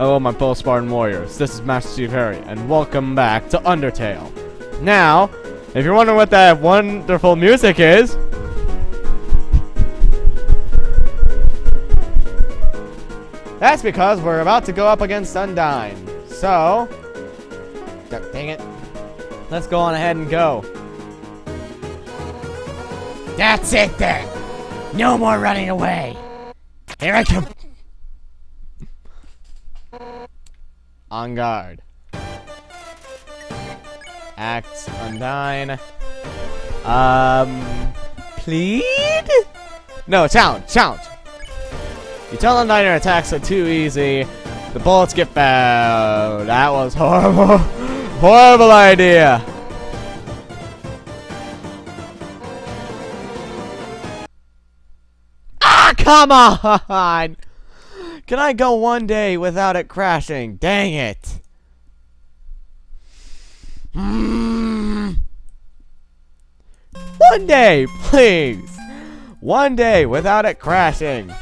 Hello, my fellow Spartan warriors. This is Master Chief Harry, and welcome back to Undertale. Now, if you're wondering what that wonderful music is, that's because we're about to go up against Undyne. So, dang it. Let's go on ahead and go. That's it then. No more running away. Here I come. On guard. Act Undyne. Plead? No, challenge. You tell Undyne your attacks are too easy. The bullets get fouled. That was horrible. Horrible idea. Ah, come on! Can I go one day without it crashing? Dang it. One day, please. One day without it crashing.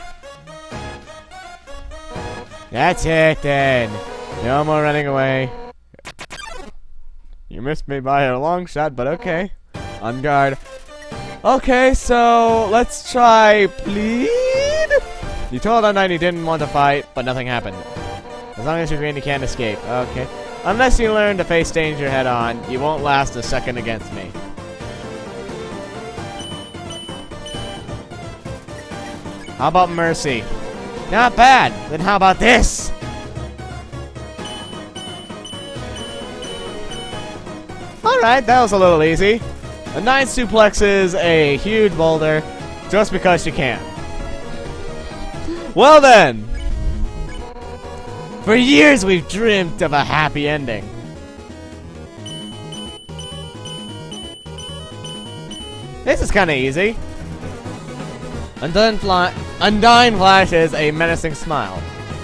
That's it then. No more running away. You missed me by a long shot, but okay. On guard. Okay, so let's try plead. You told Undyne you didn't want to fight, but nothing happened. As long as you win, you can't escape. Okay. Unless you learn to face danger head on, you won't last a second against me. How about mercy? Not bad. Then how about this? Alright, that was a little easy. Undyne suplexes a huge boulder just because she can. Well then! For years we've dreamt of a happy ending. This is kinda easy. Undyne flashes a menacing smile.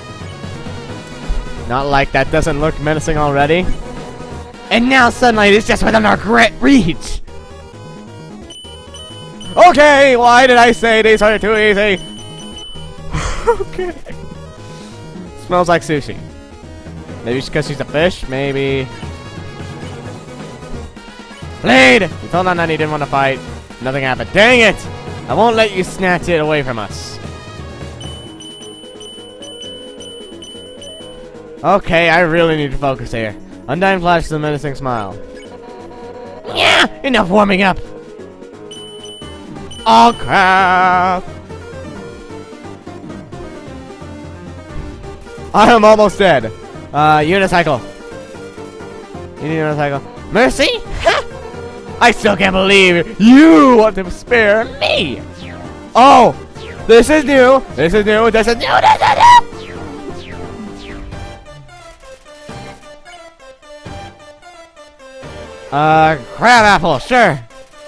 Not like that doesn't look menacing already. And now sunlight is just within our reach! Okay, why did I say these are too easy? Okay. Smells like sushi. Maybe it's because she's a fish? Maybe. Blade! You told Undyne you didn't want to fight. Nothing happened. Dang it! I won't let you snatch it away from us. Okay, I really need to focus here. Undyne flashes a menacing smile. Yeah! Enough warming up! Oh crap! I am almost dead. Unicycle. You need a unicycle. Mercy? Ha! I still can't believe you want to spare me! Oh! This is new! This is new! This is new! This is new! Crab apple, sure!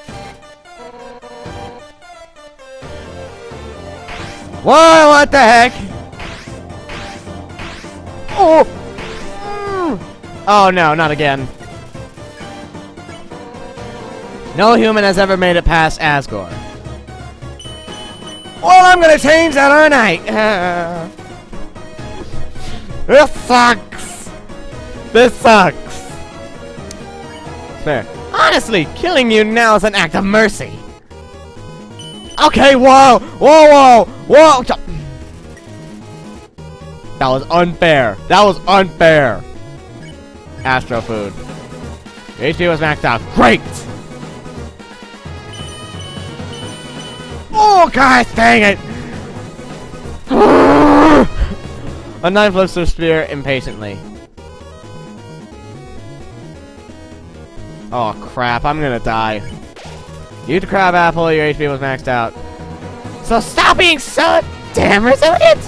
Whoa, what the heck? Oh! Oh no, not again. No human has ever made it past Asgore. Well, I'm gonna change that, aren't I? This sucks! This sucks! There. Honestly, killing you now is an act of mercy. Okay, whoa! Whoa, whoa! Whoa! That was unfair. That was unfair. Astro food. HP was maxed out. Great! Oh, gosh, dang it! Undyne flips her spear impatiently. Oh, crap. I'm gonna die. Eat the crab apple. Your HP was maxed out. So stop being so damn resilient!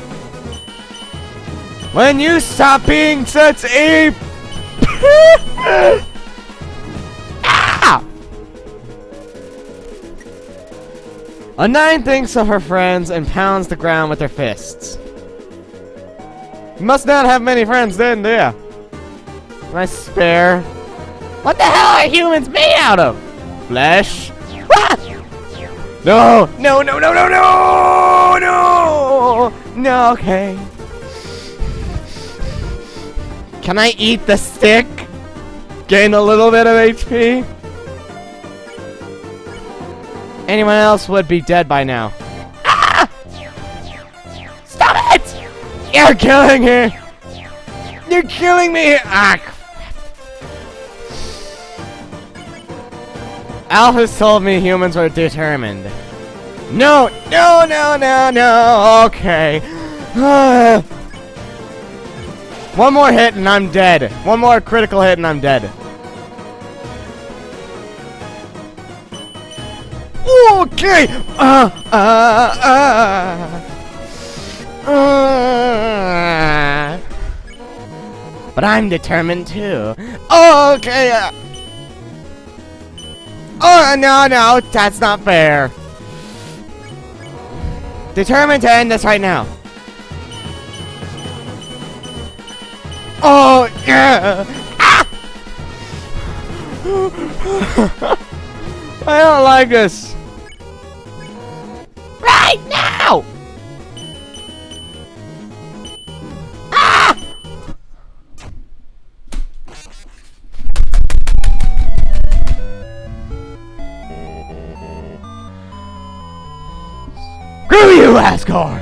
When you stop being such a... Ah! Undyne thinks of her friends and pounds the ground with her fists. You must not have many friends then, do ya? Nice spare. What the hell are humans made out of? Flesh? Ah! No! No, no, no, no, no! No! No, okay. Can I eat the stick? Gain a little bit of HP? Anyone else would be dead by now. Ah! Stop it! You're killing me! You're killing me! Ah! Alphys told me humans were determined. No! No, no, no, no! Okay. One more hit and I'm dead. One more critical hit and I'm dead. Okay! But I'm determined too. Okay! Oh, no, no, that's not fair. Determined to end this right now. Oh, yeah! Ah! I don't like this. Right now! Ah! Screw you, Asgore!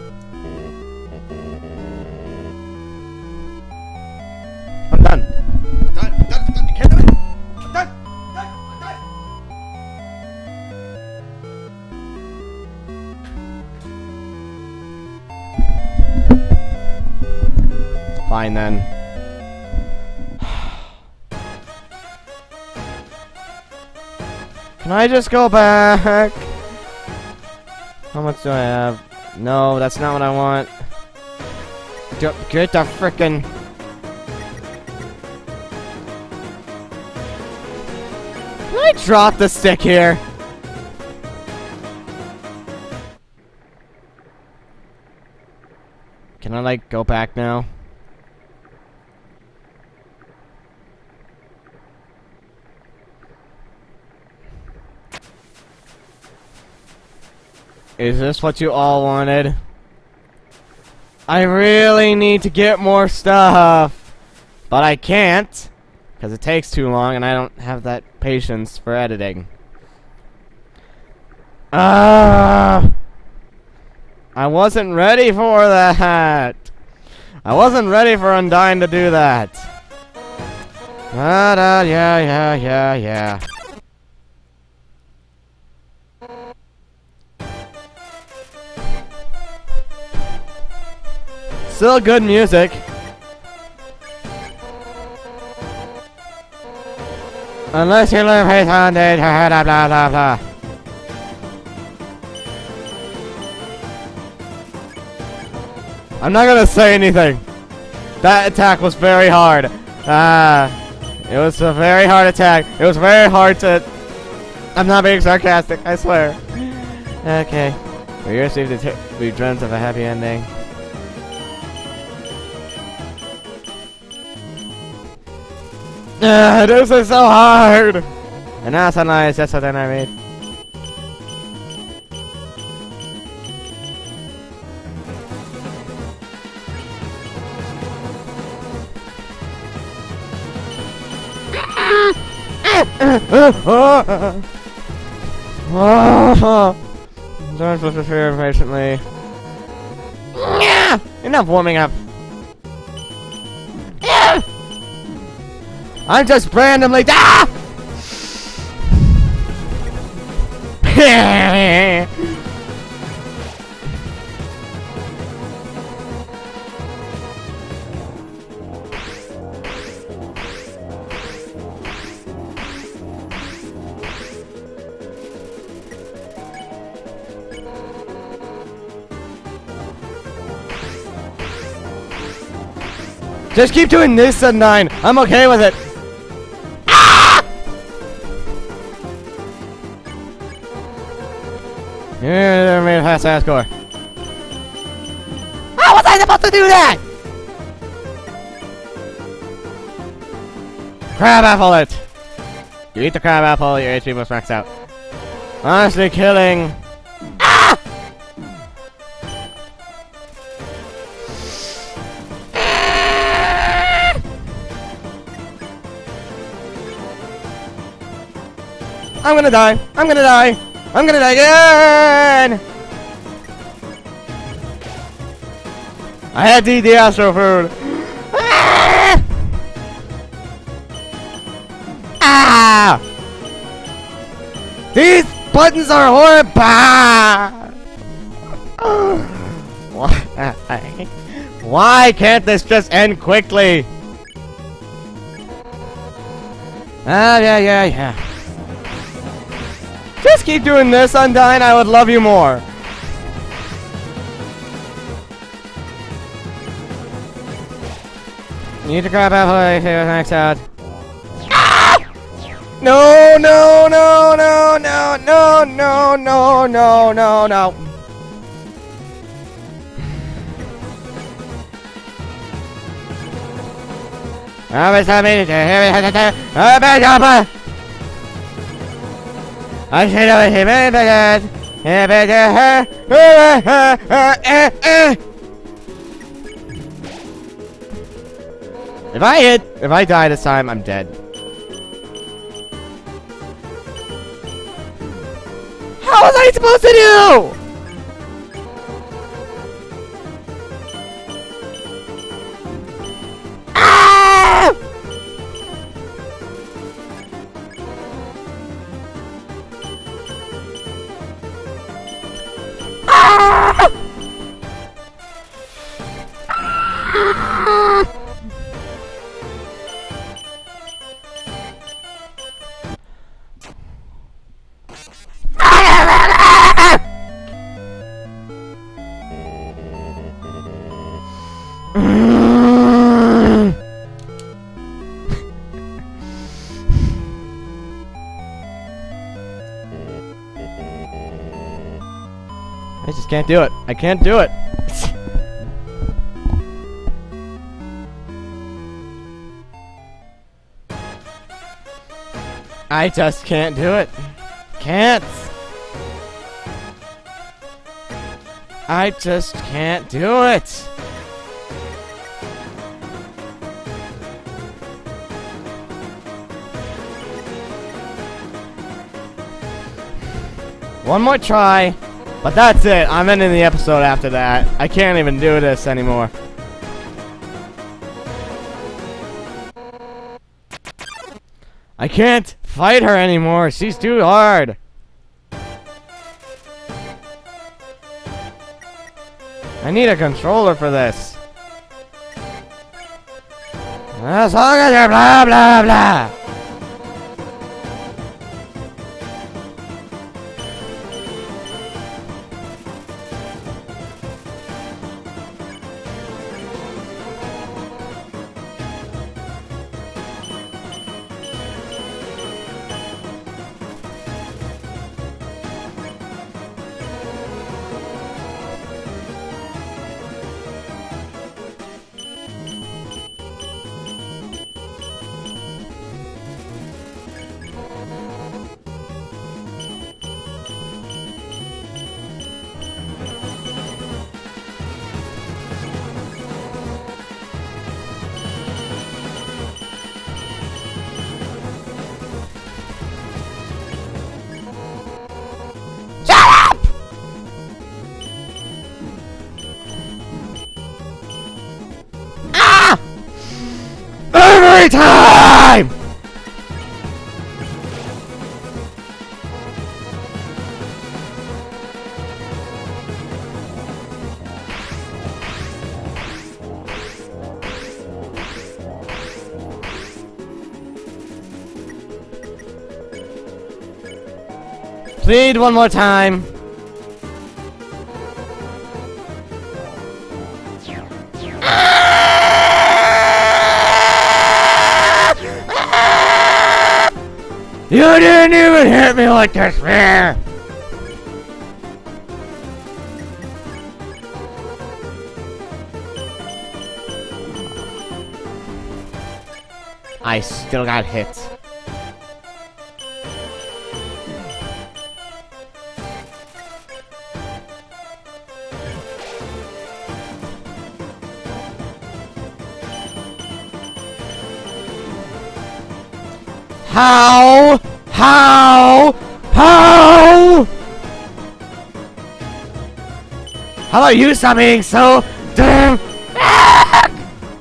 I'm done. Done. You can't do it. I'm done. Fine then. Can I just go back? How much do I have? No, that's not what I want. Get the frickin'. Can I drop the stick here? Can I, like, go back now? Is this what you all wanted? I really need to get more stuff, but I can't because it takes too long and I don't have that patience for editing. I wasn't ready for that. I wasn't ready for Undyne to do that. Yeah. Still good music. Unless you learn face on day, blah blah blah. I'm not gonna say anything. That attack was very hard. It was a very hard attack. It was very hard to... I'm not being sarcastic, I swear. Okay. We dreamt of a happy ending. This is so hard! And that's so nice, that's what I made. Don't supposed to fear patiently. Enough warming up. I'm just randomly Just keep doing this at 9. I'm okay with it. Yeah, made a fast ass score. How was I supposed to do that? Crab apple it. You eat the crab apple, your HP must max out. Honestly, killing. gonna die. I'm gonna die. I'm gonna die again. I had to eat the astro food. Ah! Ah! These buttons are horrible. Why? Why can't this just end quickly? Yeah. Just keep doing this, Undyne. I would love you more. You need to grab out next out. Ah! No. I should have him better. If I die this time, I'm dead. How was I supposed to do? Ah! Ah! I just can't do it. I can't do it. I just can't do it. Can't. I just can't do it. One more try. But that's it. I'm ending the episode after that. I can't even do this anymore. I can't fight her anymore. She's too hard. I need a controller for this. As long as you're blah blah blah. Every time! Plead one more time. You didn't even hit me like this, man! I still got hit. How How? How about you stop being so damn big?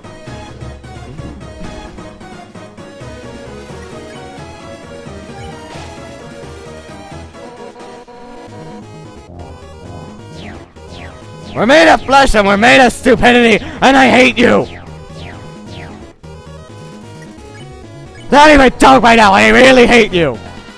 We're made of flesh and we're made of stupidity, and I hate you! Not even talk right now, I really hate you!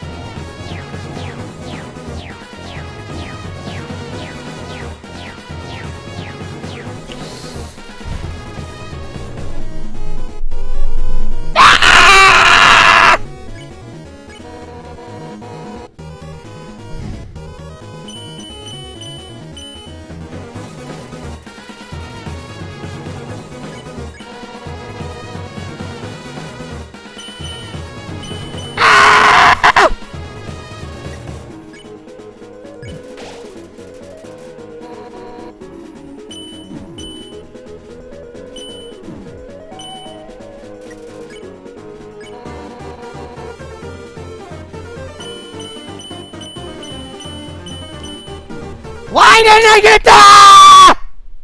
Why didn't I get that?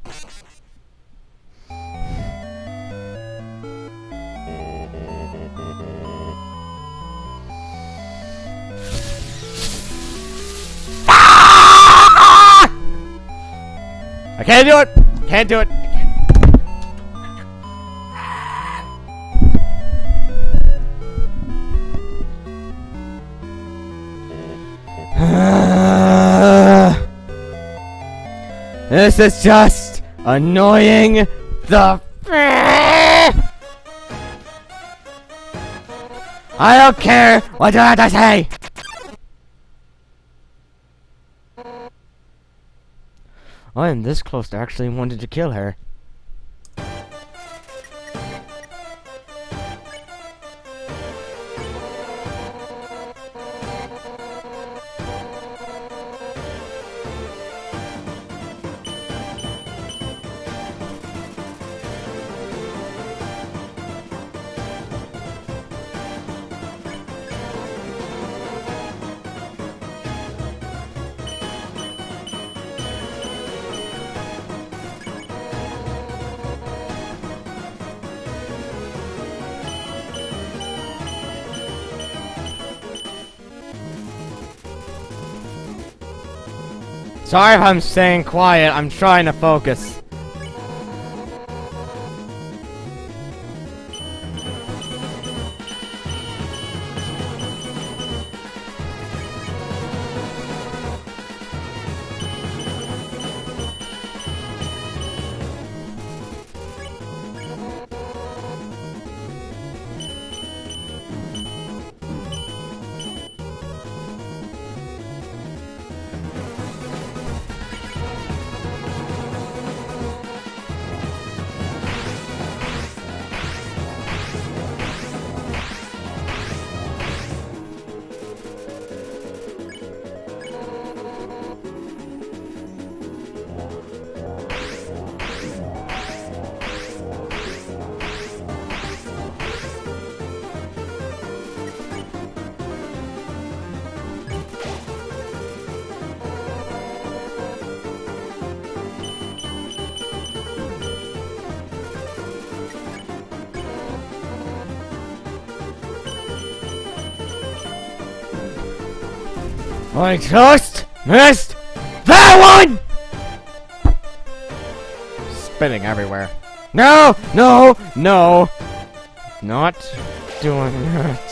I can't do it. Can't do it. This is just annoying the I don't care what you have to say! I am this close to actually wanting to kill her. Sorry if I'm staying quiet, I'm trying to focus. I just missed that one! Spinning everywhere. No! No! No! Not doing that.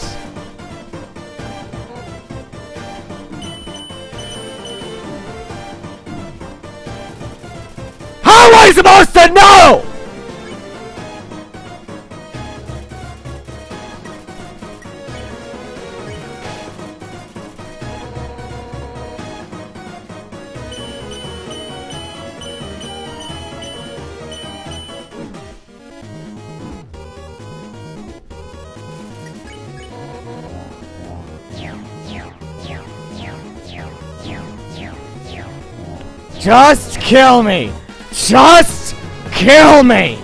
How am I supposed to know?! Just kill me! Just kill me!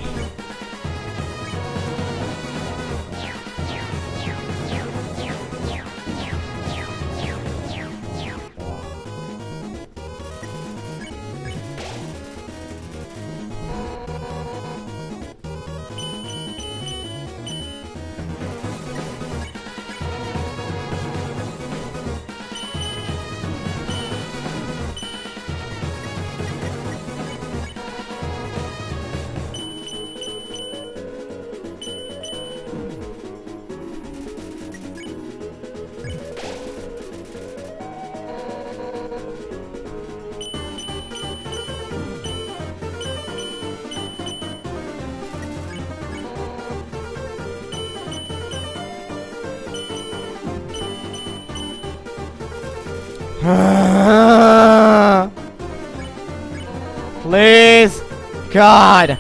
Please, God.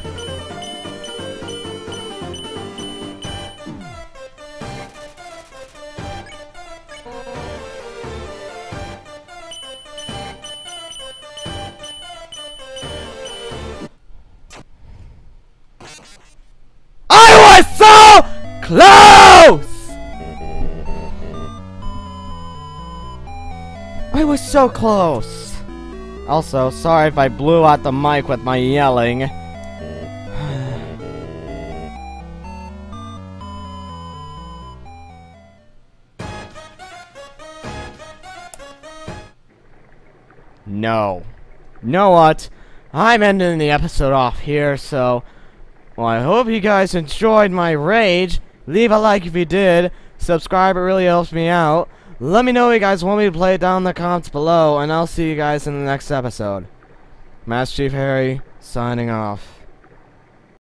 I was so close! I was so close. Also, sorry if I blew out the mic with my yelling. No. You know what? I'm ending the episode off here, so... Well, I hope you guys enjoyed my rage. Leave a like if you did. Subscribe, it really helps me out. Let me know what you guys want me to play down in the comments below, and I'll see you guys in the next episode. Master Chief Harry, signing off.